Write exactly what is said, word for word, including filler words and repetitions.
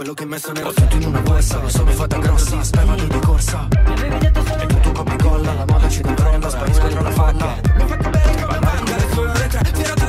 quello che messo nero tutto in una borsa. Lo sono fatta grossa, spermati di corsa. E tutto copia e colla, la moda ci controlla, sparisco dentro la falla. Mi fa capire come venga le fuori tre,